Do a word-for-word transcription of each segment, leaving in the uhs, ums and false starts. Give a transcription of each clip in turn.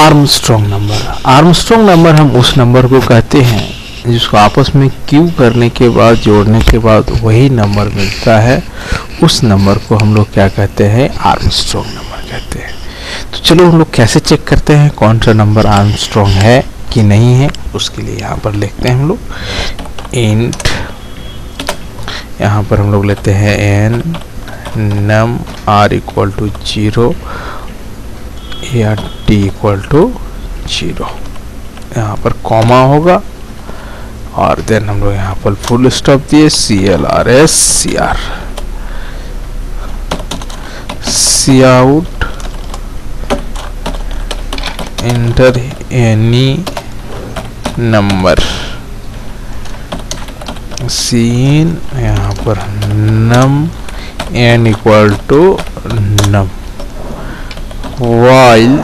Armstrong number. Armstrong number हम उस number को कहते हैं जिसको आपस में क्यू करने के बाद, जोड़ने के बाद वही नंबर मिलता है। उस नंबर को हम लोग क्या कहते हैं? आर्मस्ट्रॉन्ग नंबर कहते हैं। तो चलो हम लोग कैसे चेक करते हैं कौन सा नंबर आर्मस्ट्रॉन्ग है कि नहीं है। उसके लिए यहाँ पर लिखते हैं हम लोग इंट, यहाँ पर हम लोग लेते हैं n num r equal to zero या टी इक्वल टू जीरो। यहाँ पर कॉमा होगा और देन हम लोग यहाँ पर फुल स्टॉप दिए c l r s c r c out enter any number cin, यहाँ पर num n equal to num while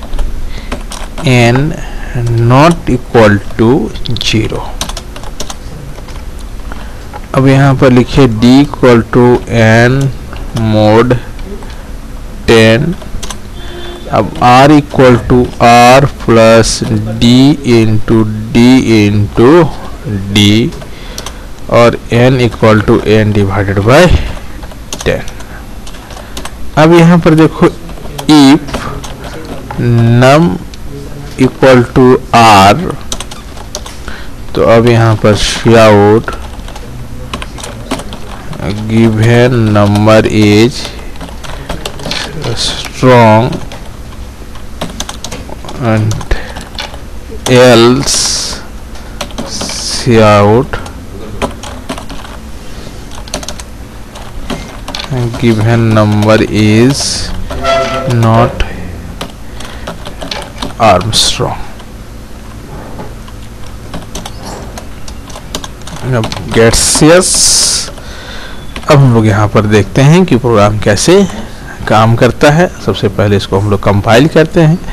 n not equal to zero. अब यहाँ पर लिखिए d equal to n mod ten. अब r equal to r plus d into d into d और n equal to n divided by ten. अब यहाँ पर देखो if num equal to r, तो अब यहाँ पर shout given number is strong and else shout given number is not Armstrong. अब गेट्स यस। अब हम लोग यहाँ पर देखते हैं कि प्रोग्राम कैसे काम करता है। सबसे पहले इसको हम लोग कंपाइल करते हैं।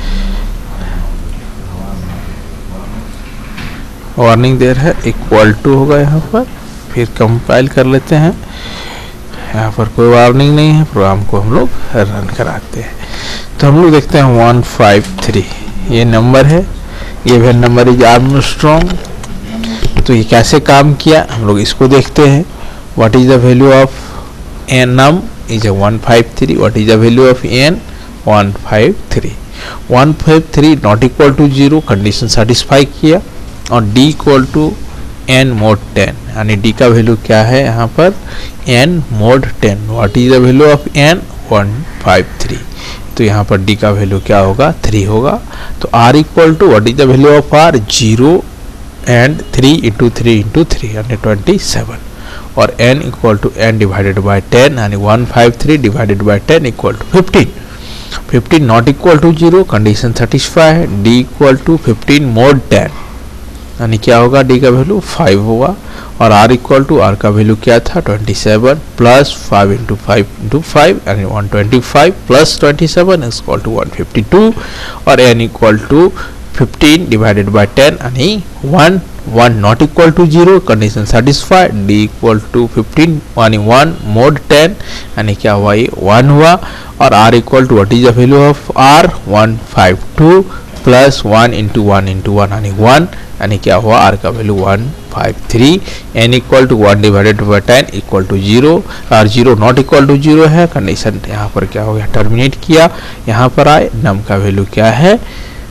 वार्निंग दे रहा है इक्वल टू होगा यहाँ पर, फिर कंपाइल कर लेते हैं। यहाँ पर कोई वार्निंग नहीं है, प्रोग्राम को हम लोग रन कराते हैं। तो हम लोग देखते हैं वन फाइव थ्री ये नंबर है, ये भी नंबर इज आर्मस्ट्रॉन्ग। तो ये कैसे काम किया हम लोग इसको देखते हैं। What is the value of n num is a one five three. What is the value of n one five three. One five three not equal to zero condition satisfy किया और d equal to n mod ten, यानी d का value क्या है यहाँ पर n mod ten. What is the value of n one five three. तो यहाँ पर d का वैल्यू क्या होगा? थ्री होगा। तो r equal to what is the value of r? Zero and three into three into three यानी twenty seven और n equal to n divided by ten यानी one five three divided by ten equal to fifteen. Fifteen not equal to zero condition satisfy है। d equal to fifteen mod ten यानी क्या होगा? d का value five होगा और r equal to r का value क्या था? Twenty seven plus five into five into five यानी one twenty five plus twenty seven is equal to one fifty two और n equal to fifteen divided by ten यानी one. One not equal to zero condition satisfied. d equal to fifteen यानी one mod ten यानी क्या हुआ? ये one हुआ और r equal to what is the value of r? One five two plus one into one into one यानी one यानी क्या हुआ? r का value one five three. n equal to one divided by ten equal to zero और zero not equal to zero है। Condition यहाँ पर क्या हो गया? टर्मिनेट किया। यहाँ पर आए नम का वैल्यू क्या है?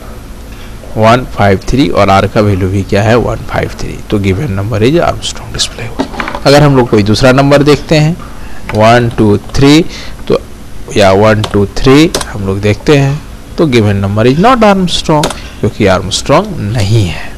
वन फाइव थ्री और r का वैल्यू भी क्या है? One five three. तो given number is Armstrong display हुआ। अगर हम लोग कोई दूसरा नंबर देखते हैं वन टू थ्री तो या वन टू थ्री हम लोग देखते हैं तो given number is not Armstrong क्योंकि आर्मस्ट्रॉन्ग नहीं है।